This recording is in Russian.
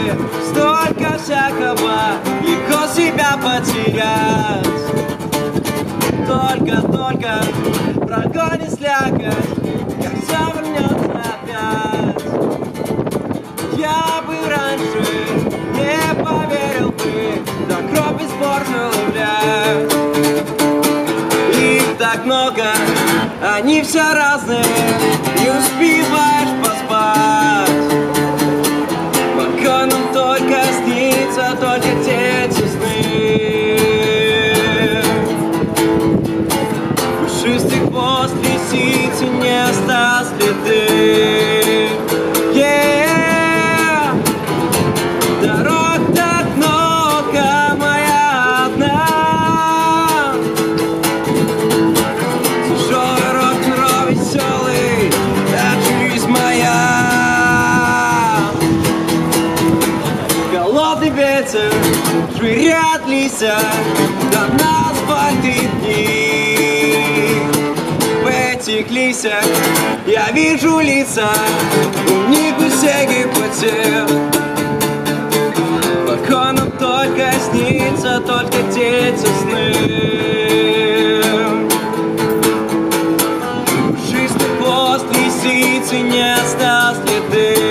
столько всякого, легко себя потерять. Только прогонит слякоть, как все вернется опять. Я бы раньше не поверил бы, да кровь бесспорно гулять. Их так много, они все разные, не успеваешь поспать. Пока нам только снится, только те сны. Пушистый хвост лисицы не оставил следы. Дорог так много, моя одна. Тяжелый рок-н-ролл веселый, это жизнь моя. Холодный ветер швыряет листья, да на асфальте дни. В этих листьях я вижу лица, у них все гипотез. Пока нам только снится, только те сны. Пушистый хвост лисицы не оставил следы.